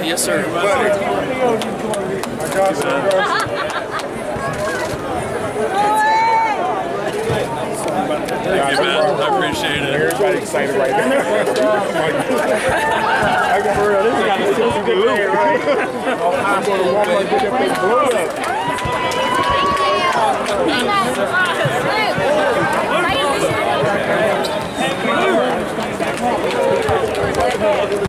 Yes, sir. Thank you, man. I appreciate it. Everybody excited right now. I can this got a good right? I'm going to walk like this blow up.